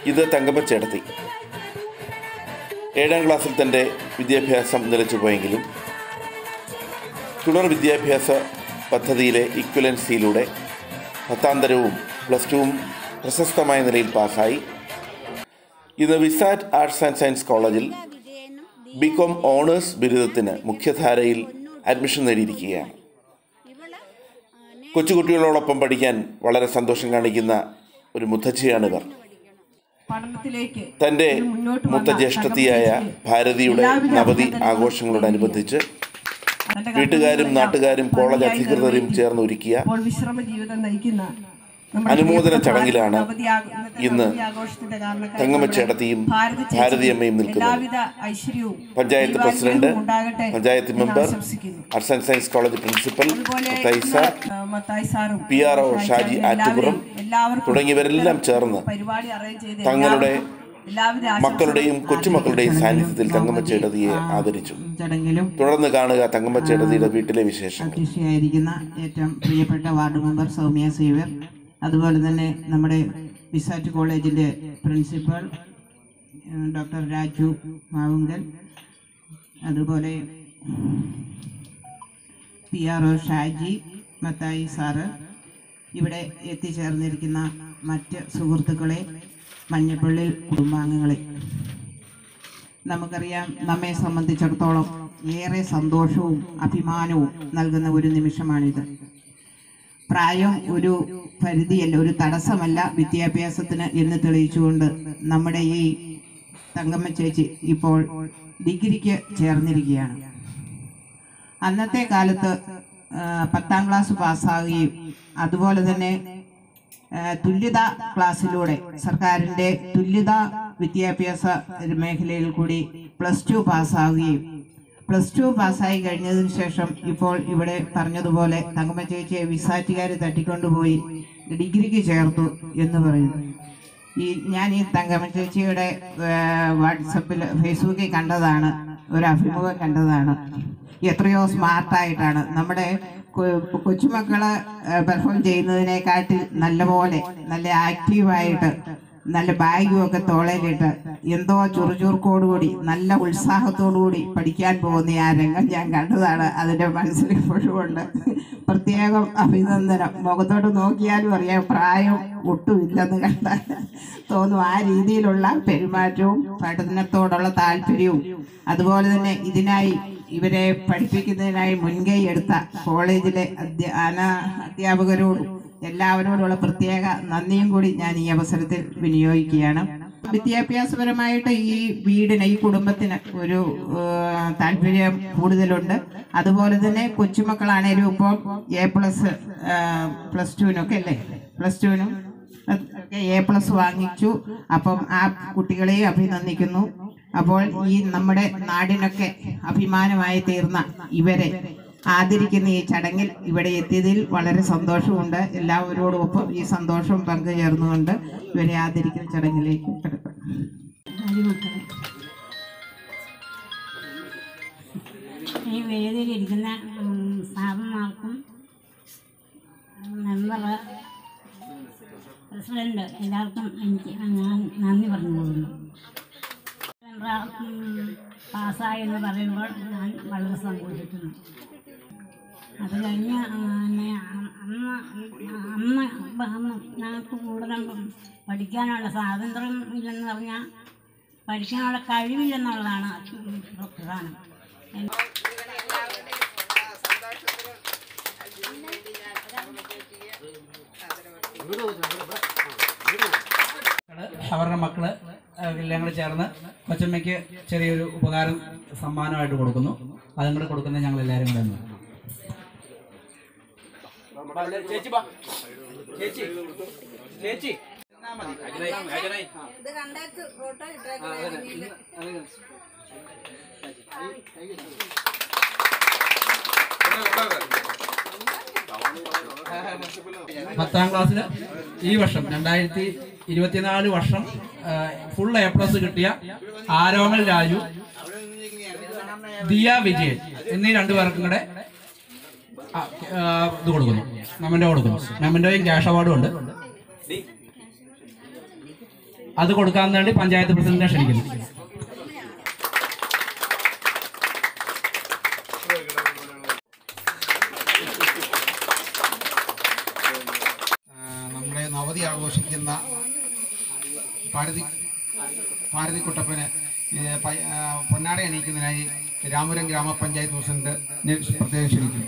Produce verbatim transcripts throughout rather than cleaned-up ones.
ഇത് തങ്കമ്മ ചേട്ടത്തി. ഏഴാം ക്ലാസ്സിൽ തൻ്റെ വിദ്യാഭ്യാസം നിലച്ചുപോയെങ്കിലും തുടർ വിദ്യാഭ്യാസ പദ്ധതിയിലെ ഇക്വലൻസിയിലൂടെ പത്താം തരവും പ്ലസ് ടുവും പ്രശസ്തമായ നിലയിൽ പാസ്സായി. ഇന്ന് വിസാറ്റ് ആർട്സ് ആൻഡ് സയൻസ് കോളേജിൽ ബി കോം ഓണേഴ്സ് ബിരുദത്തിന് മുഖ്യധാരയിൽ അഡ്മിഷൻ നേടിയിരിക്കുകയാണ്. കൊച്ചുകുട്ടികളോടൊപ്പം പഠിക്കാൻ വളരെ സന്തോഷം കാണിക്കുന്ന ഒരു മുത്തച്ഛിയാണിവർ. തൻ്റെ മുത്തജ്യേഷ്ഠത്തിയായ ഭാരതിയുടെ നവതി ആഘോഷങ്ങളോടനുബന്ധിച്ച് വീട്ടുകാരും നാട്ടുകാരും കോളേജ് അധികൃതരും ചേർന്ന് ഒരുക്കിയ അനുമോദന ചടങ്ങിലാണ് ഇന്ന് തങ്കമ്മ ചേട്ടത്തിയും ഭാരതിയമ്മയും നിൽക്കുന്നത്. Panchayat president, panchayat member, arts and science college principal Mathai sir, P R O Shaji Attupuram തുടങ്ങിയവരെല്ലാം ചേർന്ന് തങ്ങളുടെ മക്കളുടെയും കൊച്ചുമക്കളുടെയും സാന്നിധ്യത്തിൽ തങ്കമ്മ ചേട്ടത്തിയെ ആദരിച്ചു. തുടർന്ന് കാണുക തങ്കമ്മ ചേട്ടത്തിയുടെ വീട്ടിലെ വിശേഷം. അധ്യക്ഷയായിരിക്കുന്ന ഏറ്റവും പ്രിയപ്പെട്ട വാർഡ് മെമ്പർ സൗമ്യ സേവ്യർ, അതുപോലെ തന്നെ നമ്മുടെ വിസാറ്റ് കോളേജിൻ്റെ പ്രിൻസിപ്പൽ ഡോക്ടർ രാജു മാവുങ്കൽ, അതുപോലെ P R O Shaji, Mathai sir, ഇവിടെ എത്തിച്ചേർന്നിരിക്കുന്ന മറ്റ് സുഹൃത്തുക്കളെ, മഞ്ഞപ്പള്ളി കുടുംബാംഗങ്ങളെ, നമുക്കറിയാം നമ്മെ സംബന്ധിച്ചിടത്തോളം ഏറെ സന്തോഷവും അഭിമാനവും നൽകുന്ന ഒരു നിമിഷമാണിത്. പ്രായം ഒരു പരിധിയല്ല, ഒരു തടസ്സമല്ല വിദ്യാഭ്യാസത്തിന് എന്ന് തെളിയിച്ചുകൊണ്ട് നമ്മുടെ ഈ തങ്കമ്മ ചേച്ചി ഇപ്പോൾ ഡിഗ്രിക്ക് ചേർന്നിരിക്കുകയാണ്. അന്നത്തെ കാലത്ത് പത്താം ക്ലാസ് പാസ്സാകുകയും അതുപോലെ തന്നെ തുല്യത ക്ലാസ്സിലൂടെ സർക്കാരിൻ്റെ തുല്യത വിദ്യാഭ്യാസ മേഖലയിൽ കൂടി പ്ലസ് ടു പാസ്സാവുകയും പ്ലസ് ടു പാസ്സായി കഴിഞ്ഞതിന് ശേഷം ഇപ്പോൾ ഇവിടെ പറഞ്ഞതുപോലെ തങ്കമ്മ ചേച്ചിയെ വിസാറ്റുകാർ തട്ടിക്കൊണ്ടുപോയി ഡിഗ്രിക്ക് ചേർത്തു എന്ന് പറയുന്നു. ഈ ഞാൻ ഈ തങ്കമ്മ ചേച്ചിയുടെ വാട്സപ്പിൽ ഫേസ്ബുക്കിൽ കണ്ടതാണ്, ഒരു അഭിമുഖം കണ്ടതാണ്. എത്രയോ സ്മാർട്ടായിട്ടാണ് നമ്മുടെ കൊച്ചുമക്കള് പെർഫോം ചെയ്യുന്നതിനെക്കാട്ടിൽ നല്ലപോലെ നല്ല ആക്റ്റീവായിട്ട് നല്ല ബാഗും ഒക്കെ തോളയിലിട്ട് എന്തോ ചുറുചുറുക്കോടുകൂടി നല്ല ഉത്സാഹത്തോടുകൂടി പഠിക്കാൻ പോകുന്ന ആ രംഗം ഞാൻ കണ്ടതാണ്. അതിൻ്റെ മനസ്സിൽ ഇപ്പോഴും ഉണ്ട്. പ്രത്യേകം അഭിനന്ദനം. മുഖത്തോട്ട് നോക്കിയാലും അറിയാം പ്രായം ഒട്ടുമില്ലെന്ന് കണ്ടാൽ തോന്നും. ആ രീതിയിലുള്ള പെരുമാറ്റവും പഠനത്തോടുള്ള താല്പര്യവും അതുപോലെ തന്നെ ഇതിനായി ഇവരെ പഠിപ്പിക്കുന്നതിനായി മുൻകൈ എടുത്ത കോളേജിലെ അധ്യ അധ്യാപകരോടും എല്ലാവരോടുള്ള പ്രത്യേക നന്ദിയും കൂടി ഞാൻ ഈ അവസരത്തിൽ വിനിയോഗിക്കുകയാണ്. വിദ്യാഭ്യാസപരമായിട്ട് ഈ വീടിന്, ഈ കുടുംബത്തിന് ഒരു താല്പര്യം കൂടുതലുണ്ട്. അതുപോലെ തന്നെ കൊച്ചുമക്കളാണേലും ഇപ്പോൾ എ പ്ലസ് പ്ലസ് ടുവിനൊക്കെ അല്ലേ പ്ലസ് ടുവിനും ഒക്കെ എ പ്ലസ് വാങ്ങിച്ചു. അപ്പം ആ കുട്ടികളെയും അഭിനന്ദിക്കുന്നു. അപ്പോൾ ഈ നമ്മുടെ നാടിനൊക്കെ അഭിമാനമായി തീർന്ന ഇവരെ ആദരിക്കുന്ന ഈ ചടങ്ങിൽ ഇവിടെ എത്തിയതിൽ വളരെ സന്തോഷമുണ്ട്. എല്ലാവരോടൊപ്പം ഈ സന്തോഷം പങ്കുചേർന്നുകൊണ്ട് ഇവരെ ആദരിക്കുന്ന ചടങ്ങിലേക്ക് കിടക്കും. ഈ വേദിയിലിരിക്കുന്ന സാറന്മാർക്കും മെമ്പർ, പ്രസിഡന്റ് എല്ലാവർക്കും എനിക്ക് ഞാൻ നന്ദി പറഞ്ഞു കൊടുക്കുന്നു. പാസ്സായി എന്ന് പറയുമ്പോൾ ഞാൻ വളരെ സന്തോഷിക്കുന്നു. അത് കഴിഞ്ഞ് അന്ന് അന്ന് ഞങ്ങൾക്ക് കൂടുതലും പഠിക്കാനുള്ള സ്വാതന്ത്ര്യം ഇല്ലെന്ന് പറഞ്ഞാൽ പഠിക്കാനുള്ള കഴിവില്ലെന്നുള്ളതാണ് പ്രധാനം. അവരുടെ മക്കള് എല്ലാം കൂടെ ചേർന്ന് കൊച്ചമ്മയ്ക്ക് ചെറിയൊരു ഉപകാരം സമ്മാനമായിട്ട് കൊടുക്കുന്നു. അതും കൂടെ കൊടുക്കുന്നത് ഞങ്ങൾ എല്ലാവരും കൂടെ ഒന്ന് ചേച്ചി ചേച്ചി ചേച്ചി പത്താം ക്ലാസ്സിൽ ഈ വർഷം രണ്ടായിരത്തി ഇരുപത്തിനാല് വർഷം ഫുൾ എ പ്ലസ് കിട്ടിയ ആരോമൽ രാജു, ദിയ വിജയൻ എന്നീ രണ്ടുപേർക്കും കൂടെ ഇത് കൊടുക്കുന്നു, മെമ്മന്റോ കൊടുക്കുന്നു. മെമ്മന്റോയും ക്യാഷ് അവാർഡും ഉണ്ട്. അത് കൊടുക്കാൻ വേണ്ടി പഞ്ചായത്ത് പ്രസിഡന്റിനെ ക്ഷണിക്കുന്നു. നമ്മുടെ നവതി ആഘോഷിക്കുന്ന ഭാരതി ഭാരതി കുട്ടപ്പന് പൊന്നാട അണിയിക്കുന്നതിനായി രാമപുരം ഗ്രാമപഞ്ചായത്ത് പ്രസിഡന്റ് പ്രത്യേകം ക്ഷണിക്കുന്നു.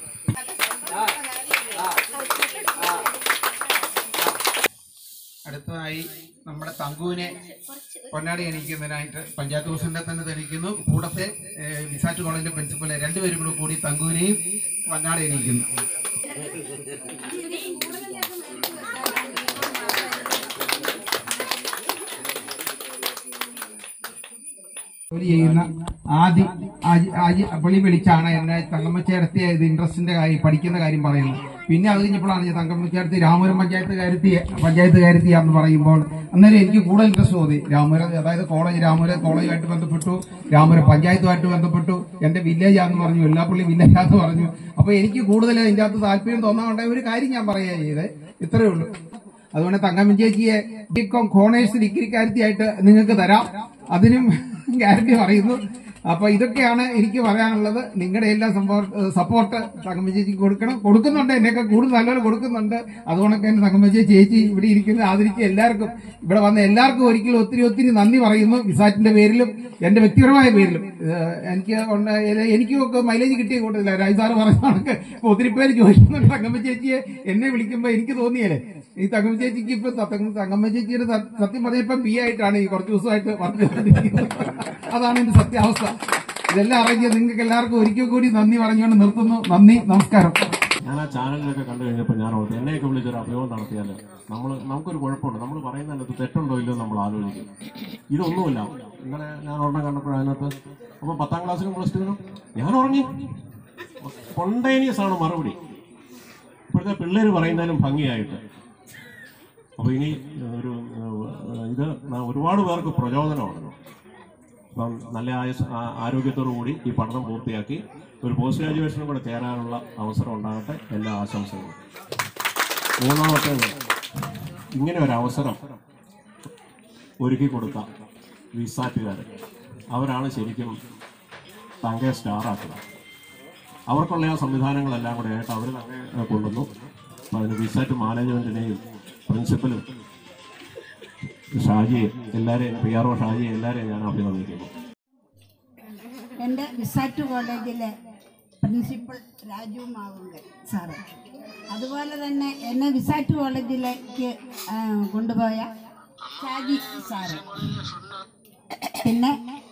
അടുത്തതായി നമ്മുടെ തങ്കുവിനെ പൊന്നാടി അണിയിക്കുന്നതിനായിട്ട് പഞ്ചായത്ത് പ്രസിഡന്റിനെ തന്നെ തെളിയിക്കുന്നു. കൂടത്തെ വിസാറ്റ് കോളേജിലെ പ്രിൻസിപ്പലെ രണ്ടുപേരും കൂടെ കൂടി തങ്കുവിനെയും പൊന്നാടി അണിയിക്കുന്നു. ജോലി ചെയ്യുന്ന ആദ്യ വെളി വിളിച്ചാണ് എന്നെ തങ്കമ്മച്ചേർത്തി ഇത് ഇൻട്രസ്റ്റിന്റെ കാര്യം പഠിക്കുന്ന കാര്യം പറയുന്നത്. പിന്നെ അത് കഴിഞ്ഞപ്പോഴാണ് ഞാൻ തങ്കമ്മച്ചേർത്തി രാമപുരം പഞ്ചായത്ത് കാര്യത്തി പഞ്ചായത്ത് കാര്യത്തിയാന്ന് പറയുമ്പോൾ അന്നേരം എനിക്ക് കൂടുതൽ ഇൻട്രസ്റ്റ് തോന്നി. രാമപുരം അതായത് കോളേജ് രാമപുരം കോളേജുമായിട്ട് ബന്ധപ്പെട്ടു, രാമപുരം പഞ്ചായത്തുമായിട്ട് ബന്ധപ്പെട്ടു, എന്റെ വില്ലേജാന്ന് പറഞ്ഞു, വെള്ളാപ്പള്ളി വില്ലേജാന്ന് പറഞ്ഞു. അപ്പൊ എനിക്ക് കൂടുതൽ ഇതിന്റെ അകത്ത് താല്പര്യം തോന്നാറുണ്ടായ ഒരു കാര്യം ഞാൻ പറയുക ചെയ്തത് ഇത്രയേ ഉള്ളൂ. അതുകൊണ്ട് തങ്കമ്മ ചേച്ചിയെ ബികോം കോണേഴ്സ് ഡിഗ്രിക്കാരത്തിയായിട്ട് നിങ്ങൾക്ക് തരാം, അതിനും ഗ്യാരണ്ടി പറയുന്നു. അപ്പൊ ഇതൊക്കെയാണ് എനിക്ക് പറയാനുള്ളത്. നിങ്ങളുടെ എല്ലാ സപ്പോർട്ട് തങ്കമ്മ ചേച്ചിക്ക് കൊടുക്കണം, കൊടുക്കുന്നുണ്ട്, എന്നെയൊക്കെ കൂടുതൽ നല്ലപോലെ കൊടുക്കുന്നുണ്ട്. അതുകൊണ്ടൊക്കെ എന്റെ തങ്കമ്മ ചേച്ചി ഇവിടെ ഇരിക്കുന്ന ആദരിച്ച് എല്ലാവർക്കും ഇവിടെ വന്ന എല്ലാവർക്കും ഒരിക്കലും ഒത്തിരി ഒത്തിരി നന്ദി പറയുന്നു. വിസാറ്റിന്റെ പേരിലും എന്റെ വ്യക്തിപരമായ പേരിലും. എനിക്ക് എനിക്കുമൊക്കെ മൈലേജ് കിട്ടിയ കൂട്ടത്തില്ല. രാജസാറ് പറഞ്ഞ കണക്ക് ഇപ്പൊ ഒത്തിരി പേര് ചോദിക്കുന്നുണ്ട് തങ്കമ്മ ചേച്ചിയെ എന്നെ വിളിക്കുമ്പോ എനിക്ക് തോന്നിയല്ലേ ഈ തങ്കമ്മ ചേച്ചിക്ക് ഇപ്പൊ തങ്കമ്മ ചേച്ചിയുടെ സത്യം പറഞ്ഞപ്പോ ബി ആയിട്ടാണ് ഈ കുറച്ച് ദിവസമായിട്ട് വർക്ക് ചെയ്തിരിക്കുന്നത്. അതാണ് എന്റെ സത്യാവസ്ഥ. ഇതെല്ലാം അറിയിക്കുക നിങ്ങൾക്ക് എല്ലാവർക്കും ഒരിക്കൽ കൂടി നന്ദി പറഞ്ഞുകൊണ്ട് നിർത്തുന്നു. നന്ദി, നമസ്കാരം. ഞാൻ ആ ചാനലിലൊക്കെ കണ്ടു കഴിഞ്ഞപ്പോൾ ഞാൻ ഓർത്ത് എന്നെയൊക്കെ വിളിച്ചൊരു അഭിയോഗം നടത്തിയാൽ നമ്മൾ നമുക്കൊരു കുഴപ്പമുണ്ട്. നമ്മൾ പറയുന്നതിനകത്ത് തെറ്റുണ്ടോ ഇല്ലയോ നമ്മൾ ആലോചിക്കും. ഇതൊന്നുമില്ല. ഇന്നലെ ഞാൻ ഒരെണ്ണം കണ്ടപ്പോൾ അതിനകത്ത് അപ്പോൾ പത്താം ക്ലാസ്സിലും പ്ലസ് ടുവിനും ഞാൻ ഉറങ്ങി. സ്പോണ്ടേനിയസ് ആണ് മറുപടി. ഇപ്പോഴത്തെ പിള്ളേർ പറയുന്നതിലും ഭംഗിയായിട്ട്. അപ്പോൾ ഇനി ഒരു ഇത് ഒരുപാട് പേർക്ക് പ്രചോദനമാണ്. അപ്പം നല്ല ആരോഗ്യത്തോടു കൂടി ഈ പഠനം പൂർത്തിയാക്കി ഒരു പോസ്റ്റ് ഗ്രാജുവേഷനും കൂടെ ചേരാനുള്ള അവസരം ഉണ്ടാകട്ടെ. എല്ലാ ആശംസകളും. മൂന്നാമത്തെ ഇങ്ങനെ ഒരു അവസരം ഒരുക്കി കൊടുത്ത വിസാറ്റുകാർ അവരാണ് ശരിക്കും തങ്കയെ സ്റ്റാറാക്കുക. അവർക്കുള്ള ആ സംവിധാനങ്ങളെല്ലാം കൂടെ ആയിട്ട് അവർ തങ്കയെ കൊണ്ടുവന്നു. അപ്പം അതിന് വിസാറ്റ് മാനേജ്മെൻറ്റിനെയും പ്രിൻസിപ്പലും ഷാജിയെ എല്ലാവരെയും പി ആർ ഒ ഷാജിയെ എല്ലാവരെയും ഞാൻ അഭിനന്ദിക്കുന്നു. എൻ്റെ വിസാറ്റ് കോളേജിലെ പ്രിൻസിപ്പൽ രാജു മാവുങ്കൽ സാറ്, അതുപോലെ തന്നെ എന്നെ വിസാറ്റ് കോളേജിലേക്ക് കൊണ്ടുപോയ ഷാജി സാറ്, പിന്നെ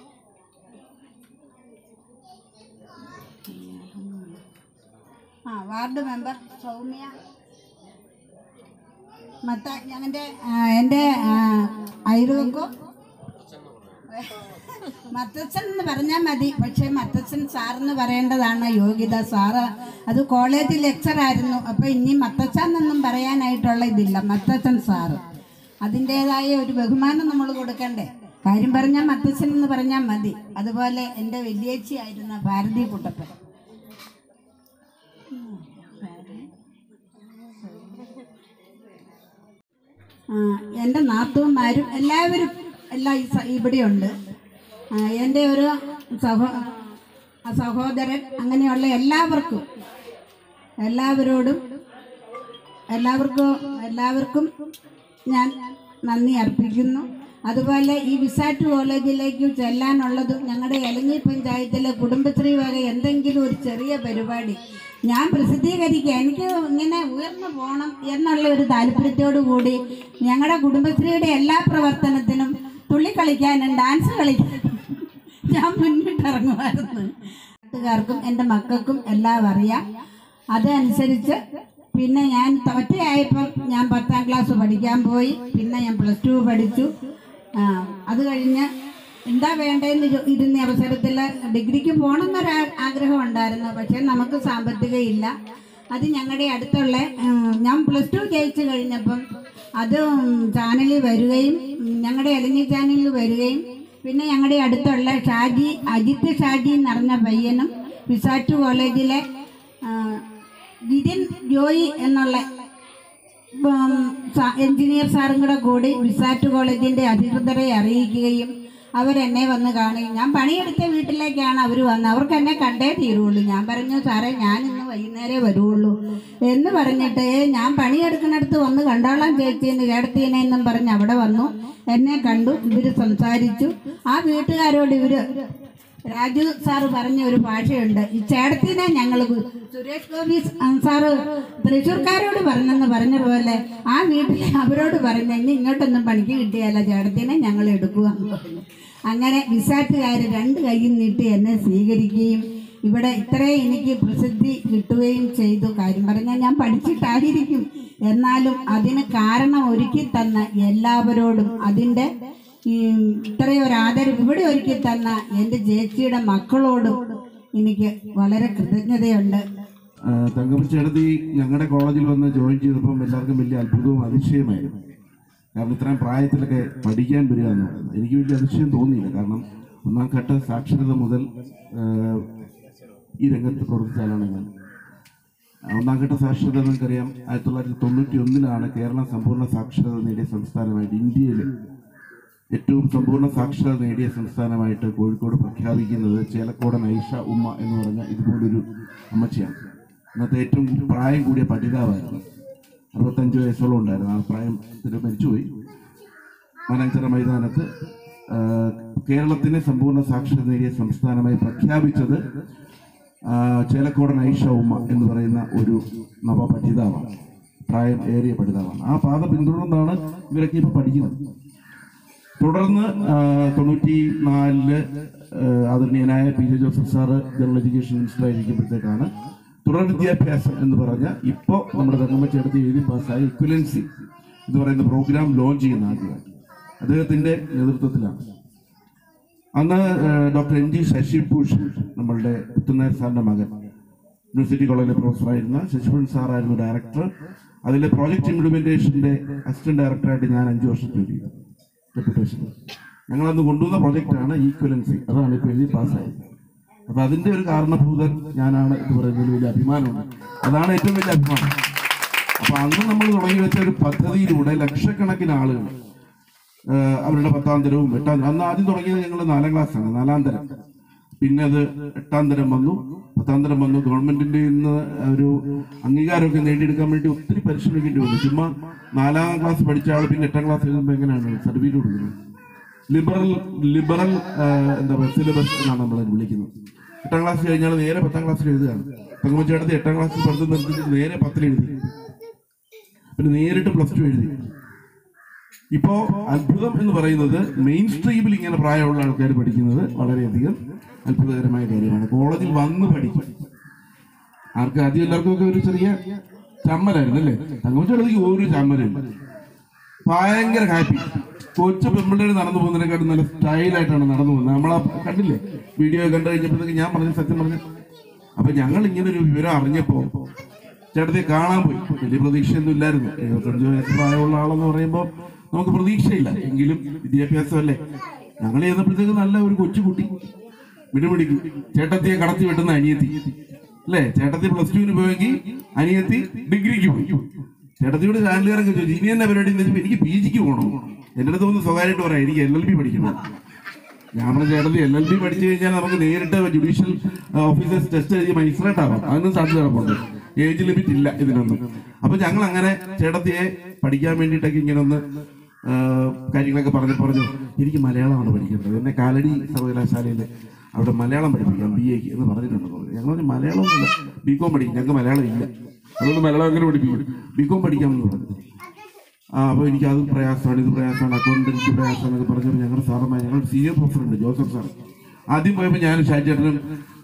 ആ വാർഡ് മെമ്പർ സൗമ്യ മത്ത ഞങ്ങളുടെ എൻ്റെ അയൽവക്കോ മത്തച്ഛൻ എന്ന് പറഞ്ഞാൽ മതി. പക്ഷേ മത്തച്ഛൻ സാറെന്ന് പറയേണ്ടതാണ് യോഗ്യത. സാറ് അത് കോളേജ് ലെക്ചറായിരുന്നു. അപ്പോൾ ഇനി മത്തച്ഛൻ എന്നൊന്നും പറയാനായിട്ടുള്ള ഇതില്ല. മത്തച്ഛൻ സാറ് അതിൻ്റേതായ ഒരു ബഹുമാനം നമ്മൾ കൊടുക്കണ്ടേ. കാര്യം പറഞ്ഞാൽ മത്തച്ഛൻ എന്ന് പറഞ്ഞാൽ മതി. അതുപോലെ എൻ്റെ വലിയേച്ചി ആയിരുന്ന ഭാരതി കുട്ടപ്പൻ, എൻ്റെ നാത്തൂന്മാരും എല്ലാവരും എല്ലാം ഇവിടെയുണ്ട്. എൻ്റെ ഒരു സഹോ സഹോദരൻ അങ്ങനെയുള്ള എല്ലാവർക്കും എല്ലാവരോടും എല്ലാവർക്കും എല്ലാവർക്കും ഞാൻ നന്ദി അർപ്പിക്കുന്നു. അതുപോലെ ഈ വിസാറ്റ് കോളേജിലേക്ക് ചെല്ലാനുള്ളതും ഞങ്ങളുടെ എലഞ്ഞി പഞ്ചായത്തിലെ കുടുംബശ്രീ വക എന്തെങ്കിലും ഒരു ചെറിയ പരിപാടി ഞാൻ പ്രസിദ്ധീകരിക്കുക, എനിക്ക് ഇങ്ങനെ ഉയർന്നു പോകണം എന്നുള്ള ഒരു താല്പര്യത്തോടു കൂടി ഞങ്ങളുടെ കുടുംബശ്രീയുടെ എല്ലാ പ്രവർത്തനത്തിനും തുള്ളിക്കളിക്കാനും ഡാൻസ് കളിക്കാനും ഞാൻ മുന്നിട്ടിറങ്ങുമായിരുന്നു. നാട്ടുകാർക്കും എൻ്റെ മക്കൾക്കും എല്ലാം അറിയാം. അതനുസരിച്ച് പിന്നെ ഞാൻ ഒറ്റയായപ്പം ഞാൻ പത്താം ക്ലാസ് പഠിക്കാൻ പോയി. പിന്നെ ഞാൻ പ്ലസ് ടു പഠിച്ചു. അത് കഴിഞ്ഞ് എന്താ വേണ്ടതെന്ന് ഇരുന്ന അവസരത്തിൽ ഡിഗ്രിക്ക് പോകണമെന്നൊരു ആഗ്രഹം ഉണ്ടായിരുന്നു. പക്ഷേ നമുക്ക് സാമ്പത്തികം ഇല്ല. അത് ഞങ്ങളുടെ അടുത്തുള്ള ഞാൻ പ്ലസ് ടു ജയിച്ചു കഴിഞ്ഞപ്പം അത് ചാനലിൽ വരികയും ഞങ്ങളുടെ എലഞ്ഞി ചാനലിൽ വരികയും പിന്നെ ഞങ്ങളുടെ അടുത്തുള്ള ഷാജി അജിത്ത് ഷാജി എന്ന് പറഞ്ഞ പയ്യനും വിസാറ്റ് കോളേജിലെ ജിതിൻ ജോയി എന്നുള്ള എഞ്ചിനീയർ സാറും കൂടെ കൂടി വിസാറ്റ് കോളേജിൻ്റെ അധികൃതരെ അറിയിക്കുകയും അവരെന്നെ വന്ന് കാണുകയും, ഞാൻ പണിയെടുത്ത വീട്ടിലേക്കാണ് അവർ വന്നത്, അവർക്ക് എന്നെ കണ്ടേ തീരുള്ളൂ. ഞാൻ പറഞ്ഞു, സാറേ ഞാൻ ഇന്ന് വൈകുന്നേരമേ വരുള്ളൂ എന്ന് പറഞ്ഞിട്ട്, ഞാൻ പണിയെടുക്കുന്നിടത്ത് വന്ന് കണ്ടോളാം ചേച്ചീന്ന് ചേട്ടത്തീനെ എന്നും പറഞ്ഞ് അവിടെ വന്നു. എന്നെ കണ്ടു, ഇവർ സംസാരിച്ചു. ആ വീട്ടുകാരോട് ഇവർ രാജു സാറ് പറഞ്ഞ ഒരു ഭാഷയുണ്ട്, ഈ ചേട്ടത്തിനെ ഞങ്ങൾ സുരേഷ് ഗോപി സാറ് തൃശ്ശൂർക്കാരോട് പറഞ്ഞെന്ന് പറഞ്ഞ പോലെ ആ വീട്ടിൽ അവരോട് പറഞ്ഞ് ഇനി ഇങ്ങോട്ടൊന്നും പണിക്ക് കിട്ടിയല്ല, ചേട്ടത്തിനെ ഞങ്ങൾ എടുക്കുക എന്ന് പറഞ്ഞു. അങ്ങനെ വിസാറ്റുകാർ രണ്ട് കൈയും നീട്ടി എന്നെ സ്വീകരിക്കുകയും ഇവിടെ ഇത്രയും എനിക്ക് പ്രസിദ്ധി കിട്ടുകയും ചെയ്തു. കാര്യം പറഞ്ഞാൽ ഞാൻ പഠിച്ചിട്ടായിരിക്കും, എന്നാലും അതിന് കാരണം ഒരുക്കി തന്ന എല്ലാവരോടും, അതിൻ്റെ ഈ ഇത്രയും ഒരു ആദരവ് ഇവിടെ ഒരുക്കി തന്ന എൻ്റെ ചേച്ചിയുടെ മക്കളോടും എനിക്ക് വളരെ കൃതജ്ഞതയുണ്ട്. തങ്കമ്മച്ചേടത്തി ഞങ്ങളുടെ കോളേജിൽ വന്ന് ജോയിൻ ചെയ്തപ്പം എല്ലാവർക്കും വലിയ അത്ഭുതവും അതിശയമായിരുന്നു. കാരണം ഇത്രയും പ്രായത്തിലൊക്കെ പഠിക്കാൻ വരിക എന്ന് പറയുന്നത് എനിക്ക് വലിയ അതിശയം തോന്നിയില്ല. കാരണം ഒന്നാം ഘട്ട സാക്ഷരത മുതൽ ഈ രംഗത്ത് പ്രവർത്തിച്ചാലാണ് ഞാൻ. ഒന്നാം ഘട്ട സാക്ഷരത നമുക്കറിയാം, ആയിരത്തി തൊള്ളായിരത്തി തൊണ്ണൂറ്റി ഒന്നിലാണ് കേരളം സമ്പൂർണ്ണ സാക്ഷരത നേടിയ സംസ്ഥാനമായിട്ട്, ഇന്ത്യയിൽ ഏറ്റവും സമ്പൂർണ്ണ സാക്ഷരത നേടിയ സംസ്ഥാനമായിട്ട് കോഴിക്കോട് പ്രഖ്യാപിക്കുന്നത് ചേലക്കോടൻ ഐഷ ഉമ്മ എന്ന് പറഞ്ഞ ഇതുപോലൊരു അമ്മച്ചിയാണ്. ഇന്നത്തെ ഏറ്റവും പ്രായം കൂടിയ പഠിതാവായിരുന്നു, അറുപത്തഞ്ച് വയസ്സോളം ഉണ്ടായിരുന്നു. ആ പ്രായത്തിൽ മരിച്ചുപോയി. മലഞ്ചിറ മൈതാനത്ത് കേരളത്തിനെ സമ്പൂർണ്ണ സാക്ഷരത നേടിയ സംസ്ഥാനമായി പ്രഖ്യാപിച്ചത് ചേലക്കോടൻ ഐഷ ഉമ്മ എന്ന് പറയുന്ന ഒരു നവപഠിതാവാണ്, പ്രായം ഏറിയ പഠിതാവാണ്. ആ പാത പിന്തുടർന്നാണ് ഇവരൊക്കെ ഇപ്പോൾ പഠിക്കുന്നത്. തുടർന്ന് തൊണ്ണൂറ്റി നാലില് ആദരണീയനായ P J Joseph sir general education minister ആയിരിക്കുമ്പോഴത്തേക്കാണ് തുടർ വിദ്യാഭ്യാസം എന്ന് പറഞ്ഞ ഇപ്പോൾ നമ്മുടെ തങ്കമ്മച്ചേടത്തി എഴുതി പാസ്സായ ഇക്വലൻസി എന്ന് പറയുന്ന പ്രോഗ്രാം ലോഞ്ച് ചെയ്യുന്ന ആദ്യമായി അദ്ദേഹത്തിൻ്റെ നേതൃത്വത്തിലാണ്. അന്ന് ഡോക്ടർ എൻ ജി ശശിഭൂഷൺ, നമ്മളുടെ പുത്തുനായർ സാറിൻ്റെ മകൻ, യൂണിവേഴ്സിറ്റി കോളേജിലെ പ്രൊഫസറായിരുന്ന ശശിഭൂഷൺ സാറായിരുന്നു ഡയറക്ടർ. അതിലെ പ്രോജക്റ്റ് ഇംപ്ലിമെൻറ്റേഷൻ്റെ അസിസ്റ്റന്റ് ഡയറക്ടറായിട്ട് ഞാൻ അഞ്ച് വർഷം ജോലി ചെയ്തു. റെപ്യൂട്ടേഷൻ ഞങ്ങളന്ന് കൊണ്ടുവന്ന പ്രൊജക്റ്റാണ് ഈക്വലൻസി, അതാണ് ഇപ്പോൾ എഴുതി പാസ്സായത്. അപ്പോൾ അതിൻ്റെ ഒരു കാരണഭൂതൻ ഞാനാണ് എന്ന് പറയുന്നതിൽ വലിയ അഭിമാനമുണ്ട്. അതാണ് ഏറ്റവും വലിയ അഭിമാനം. അപ്പോൾ അന്ന് നമ്മൾ തുടങ്ങി വെച്ച ഒരു പദ്ധതിയിലൂടെ ലക്ഷക്കണക്കിന് ആളുകൾ അവരുടെ പത്താം തരവും എട്ടാം തരം, അന്ന് ആദ്യം തുടങ്ങിയത് ഞങ്ങൾ നാലാം ക്ലാസ്സാണ്, നാലാം തരം. പിന്നെ അത് എട്ടാം തരം വന്നു, പത്താം തരം വന്നു. ഗവൺമെന്റിന്റെ നിന്ന് ഒരു അംഗീകാരമൊക്കെ നേടിയെടുക്കാൻ വേണ്ടി ഒത്തിരി പരിശ്രമിക്കേണ്ടി വന്നു. ചുമ്മാ നാലാം ക്ലാസ് പഠിച്ച ആൾ പിന്നെ എട്ടാം ക്ലാസ് എഴുതുമ്പോൾ എങ്ങനെയാണ് സർട്ടിഫിക്കറ്റ് കൊടുക്കുന്നത്? ലിബറൽ ലിബറൽ എന്താ പറയുക സിലബസ് എന്നാണ് നമ്മളത് വിളിക്കുന്നത്. എട്ടാം ക്ലാസ് കഴിഞ്ഞാൽ നേരെ പത്താം ക്ലാസ്സിൽ എഴുതുകയാണ്. തങ്കമ്മച്ചേടത്തി എട്ടാം ക്ലാസ്സിൽ പഠിത്തം നിർത്തിയിട്ട് നേരെ പത്തിൽ എഴുതി, പിന്നെ നേരിട്ട് പ്ലസ് ടു എഴുതി. ഇപ്പോ അത്ഭുതം എന്ന് പറയുന്നത് മെയിൻ സ്ട്രീമിൽ ഇങ്ങനെ പ്രായമുള്ള ആൾക്കാർ പഠിക്കുന്നത് വളരെയധികം അത്ഭുതകരമായ കാര്യമാണ്. കോളേജിൽ വന്ന് പഠിക്കും. ആർക്ക് ആദ്യം എല്ലാവർക്കും ഒക്കെ ഒരു ചെറിയ ചമ്മലായിരുന്നു അല്ലേ? തങ്കമ്മച്ചേടത്തിക്ക് ഒരു ചമ്മലില്ല, ഭയങ്കര ഹാപ്പി. കൊച്ചു പെമ്പിള്ളേർ നടന്നു പോകുന്നതിനെക്കാട്ടും നല്ല സ്റ്റൈലായിട്ടാണ് നടന്നു പോകുന്നത്. നമ്മളാ കണ്ടില്ലേ വീഡിയോ കണ്ടു കഴിഞ്ഞപ്പോഴത്തേക്ക് ഞാൻ പറഞ്ഞ സത്യം പറഞ്ഞു. അപ്പൊ ഞങ്ങൾ ഇങ്ങനെ ഒരു വിവരം അറിഞ്ഞപ്പോ ചേട്ടത്തെ കാണാൻ പോയി. വലിയ പ്രതീക്ഷയൊന്നും ഇല്ലായിരുന്നു. എഴുപത്തഞ്ച് വയസ്സ് പ്രായമുള്ള ആളെന്ന് പറയുമ്പോൾ നമുക്ക് പ്രതീക്ഷയില്ല, എങ്കിലും വിദ്യാഭ്യാസമല്ലേ. ഞങ്ങൾ ചെയ്തപ്പോഴത്തേക്ക് നല്ല ഒരു കൊച്ചുകുട്ടി മിടുമിടിക്കും. ചേട്ടത്തിയെ കടത്തി വെട്ടുന്ന അനിയത്തി അല്ലേ? ചേട്ടത്തി പ്ലസ് ടുവിന് പോയെങ്കിൽ അനിയത്തി ഡിഗ്രിക്ക് പോയി. ചേട്ടത്തിയോട് ചാനലുകാരൊക്കെ ചോദിച്ചു ഇനി എന്നെ പരിപാടി എന്ന് വെച്ചപ്പോൾ എനിക്ക് പി ജിക്ക് പോകണം. എൻ്റെ അടുത്ത് ഒന്ന് സ്വകാര്യമായിട്ട് പറയാം എനിക്ക് എൽ എൽ ബി പഠിക്കണം. ഞാൻ പറഞ്ഞ ചേട്ടത്തി എൽ എൽ ബി പഠിച്ചു കഴിഞ്ഞാൽ നമുക്ക് നേരിട്ട് ജുഡീഷ്യൽ ഓഫീസേഴ്സ് ടെസ്റ്റ് എഴുതി മജിസ്ട്രേറ്റ് ആവാം. അതിനും സാധ്യത കിടപ്പുണ്ട്. ഏജ് ലിമിറ്റ് ഇല്ല ഇതിനൊന്നും. അപ്പൊ ഞങ്ങൾ അങ്ങനെ ചേട്ടത്തിയെ പഠിക്കാൻ വേണ്ടിയിട്ടൊക്കെ ഇങ്ങനെ ഒന്ന് കാര്യങ്ങളൊക്കെ പറഞ്ഞു പറഞ്ഞു എനിക്ക് മലയാളമാണ് പഠിക്കേണ്ടത്. എന്നെ കാലടി സർവകലാശാലയിൽ അവിടെ മലയാളം പഠിപ്പിക്കാം ബി എക്ക് എന്ന് പറഞ്ഞിട്ടുണ്ട്. ഞങ്ങൾ മലയാളം ഒന്നുമില്ല, ബി കോം പഠിക്കും, ഞങ്ങൾക്ക് മലയാളം ഇല്ല, അതുകൊണ്ട് മലയാളം എങ്ങനെ പഠിപ്പിക്കും, ബി കോം പഠിക്കാമെന്ന് പറഞ്ഞു. ആ അപ്പോൾ എനിക്ക് അത് പ്രയാസമാണ്, ഇത് പ്രയാസമാണ്, അക്കൗണ്ടൻസി പ്രയാസമാണെന്നൊക്കെ പറഞ്ഞപ്പോൾ ഞങ്ങളുടെ സാറന്മാർ, ഞങ്ങളുടെ സീനിയർ പ്രൊഫസറുണ്ട് ജോസഫ് സാർ. ആദ്യം പോയപ്പോൾ ഞാനും ഷാജേട്ടനും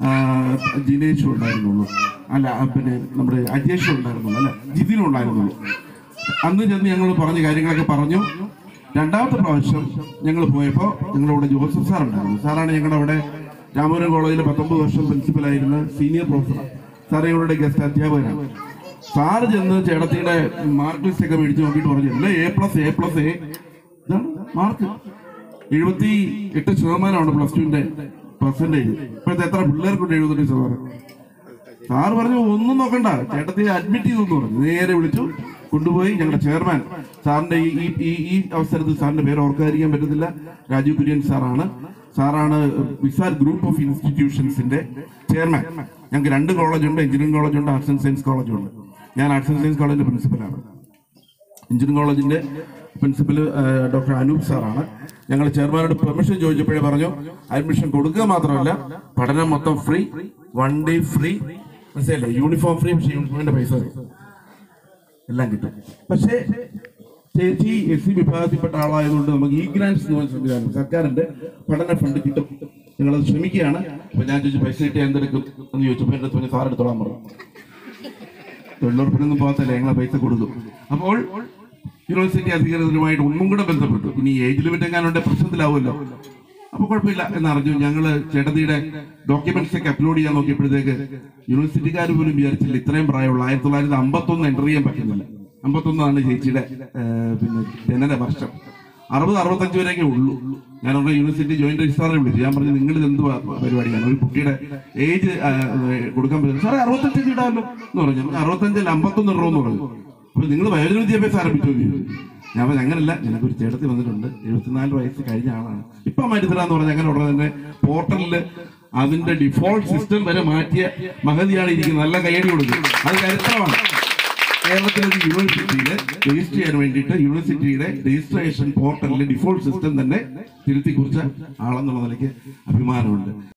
ജിനേഷും ഉണ്ടായിരുന്നുള്ളൂ, അല്ല പിന്നെ നമ്മുടെ അജേഷും ഉണ്ടായിരുന്നുള്ളൂ, അല്ല ജിതിനും ഉണ്ടായിരുന്നുള്ളൂ. അന്ന് ചെന്ന് ഞങ്ങൾ പറഞ്ഞ കാര്യങ്ങളൊക്കെ പറഞ്ഞു. രണ്ടാമത്തെ പ്രാവശ്യം ഞങ്ങൾ പോയപ്പോൾ ഞങ്ങളുടെ അവിടെ ജോസഫ് സാർ ഉണ്ടായിരുന്നു. സാറാണ് ഞങ്ങളുടെ അവിടെ രാമപുരം കോളേജിലെ പത്തൊമ്പത് വർഷം പ്രിൻസിപ്പലായിരുന്ന സീനിയർ പ്രൊഫസർ. സാർ ഞങ്ങളുടെ ഗസ്റ്റ് അധ്യാപകനാണ്. സാറ് ചെന്ന് ചേട്ടത്തിയുടെ മാർക്ക് ലിസ്റ്റ് ഒക്കെ മേടിച്ച് നോക്കിയിട്ട് പറഞ്ഞു അല്ലേ A plus A plus A ഇതാണ് മാർക്ക്. എഴുപത്തി എട്ട് ശതമാനമാണ് പ്ലസ് ടുവിന്റെ പെർസെൻറ്റേജ്. ഇപ്പോഴത്തെ എത്ര പിള്ളേർക്കുണ്ട് എഴുപത്തെട്ട് ശതമാനം. സാറ് പറഞ്ഞു ഒന്നും നോക്കണ്ട, ചേട്ടത്തിയെ അഡ്മിറ്റ് ചെയ്തു എന്ന് പറഞ്ഞു. നേരെ വിളിച്ചു കൊണ്ടുപോയി ഞങ്ങളുടെ ചെയർമാൻ സാറിന്റെ ഈ ഈ ഈ അവസരത്തിൽ സാറിന്റെ പേര് ഓർക്കാതിരിക്കാൻ പറ്റത്തില്ല, രാജീവ് കുര്യൻ സാറാണ്. സാറാണ് വിസാറ്റ് ഗ്രൂപ്പ് ഓഫ് ഇൻസ്റ്റിറ്റ്യൂഷൻസിന്റെ ചെയർമാൻ. ഞങ്ങൾക്ക് രണ്ട് കോളേജുണ്ട്, എഞ്ചിനീയറിംഗ് കോളേജുണ്ട്, ആർട്സ് ആൻഡ് സയൻസ് കോളേജുണ്ട്. ഞാൻ ആർട്സ് ആൻഡ് സയൻസ് കോളേജിന്റെ പ്രിൻസിപ്പലാണ്. എഞ്ചിനീയറിംഗ് കോളേജിന്റെ പ്രിൻസിപ്പൽ ഡോക്ടർ അനൂപ് സാറാണ്. ഞങ്ങൾ ചെയർമാനോട് പെർമിഷൻ ചോദിച്ചപ്പോഴേ പറഞ്ഞു അഡ്മിഷൻ കൊടുക്കുക മാത്രമല്ല പഠനം മൊത്തം ഫ്രീ, വൺ ഡേ ഫ്രീ, മനസ്സിലല്ലേ, യൂണിഫോം ഫ്രീ, പക്ഷേ യൂണിഫോമിന്റെ പൈസ എല്ലാം കിട്ടും. പക്ഷേ ചേച്ചി എസ് സി വിഭാഗത്തിൽപ്പെട്ട ആളായതുകൊണ്ട് നമുക്ക് ഈ ഗ്രാൻഡ്സ് എന്ന് പറഞ്ഞ സംവിധാനം സർക്കാരിന്റെ പഠന ഫണ്ട് കിട്ടും. നിങ്ങളത് ശ്രമിക്കുകയാണ്. അപ്പൊ ഞാൻ ചോദിച്ചു പൈസ കിട്ടിയാൽ എന്തെടുക്കും എന്ന് ചോദിച്ചപ്പോൾ എൻ്റെ അടുത്ത് സാർ എടുത്തോളാൻ പറഞ്ഞു. തൊഴിലുറപ്പിനൊന്നും പോകത്തല്ലേ, ഞങ്ങളെ പൈസ കൊടുക്കും. അപ്പോൾ യൂണിവേഴ്സിറ്റി അധികൃതരുമായിട്ട് ഒന്നും കൂടെ ബന്ധപ്പെട്ടു. ഇനി ഏജ് ലിമിറ്റ് എങ്ങാനുണ്ട് പ്രശ്നത്തിലാവുമല്ലോ, അപ്പൊ കുഴപ്പമില്ല എന്നറിഞ്ഞു. ഞങ്ങള് ചേട്ടത്തിയുടെ ഡോക്യുമെന്റ്സ് ഒക്കെ അപ്ലോഡ് ചെയ്യാൻ നോക്കിയപ്പോഴത്തേക്ക് യൂണിവേഴ്സിറ്റിക്കാർ പോലും വിചാരിച്ചില്ല ഇത്രയും പ്രായമുള്ള ആയിരത്തി തൊള്ളായിരത്തി അമ്പത്തൊന്ന് എൻ്റർ ചെയ്യാൻ പറ്റുന്നില്ല. അമ്പത്തൊന്നാണ് ചേച്ചിയുടെ പിന്നെ ജനന വർഷം. അറുപത് അറുപത്തഞ്ച് വരെയൊക്കെ ഉള്ളൂ. ഞാൻ പറഞ്ഞ യൂണിവേഴ്സിറ്റി ജോയിന്റ് രജിസ്ട്രാറെ വിളിച്ചു. ഞാൻ പറഞ്ഞു നിങ്ങൾ ഇത് എന്ത് പരിപാടിയാണ്, ഒരു കുട്ടിയുടെ ഏജ് കൊടുക്കാൻ പറ്റും. സാറേ അറുപത്തഞ്ച് ഇടാമല്ലോ എന്ന് പറഞ്ഞു. അറുപത്തഞ്ചല്ല അമ്പത്തൊന്ന് ഇടണമെന്ന് പറഞ്ഞു. അപ്പൊ നിങ്ങൾ വയോജന വിദ്യാഭ്യാസം ആരംഭിച്ചു. ഞാൻ പറഞ്ഞു അങ്ങനല്ല, എനിക്കൊരു ചേട്ടത്തി വന്നിട്ടുണ്ട്, എഴുപത്തിനാല് വയസ്സ് കഴിഞ്ഞ ആളാണ്, ഇപ്പൊ മരുത്തരാന്ന് പറഞ്ഞാൽ അങ്ങനെ ഉടനെ തന്നെ പോർട്ടലില് അതിന്റെ ഡിഫോൾട്ട് സിസ്റ്റം വരെ മാറ്റിയ മഹതിയാണ് ഇരിക്കുന്നത്. നല്ല കയ്യടി കൊടുക്കും. അത് ചരിത്രമാണ്. കേരളത്തിലെ യൂണിവേഴ്സിറ്റിയിലെ രജിസ്റ്റർ ചെയ്യാൻ വേണ്ടിയിട്ട് യൂണിവേഴ്സിറ്റിയുടെ രജിസ്ട്രേഷൻ പോർട്ടലിലെ ഡിഫോൾട്ട് സിസ്റ്റം തന്നെ തിരുത്തി കുറിച്ച ആളെന്നുള്ള നിലയ്ക്ക് അഭിമാനമുണ്ട്.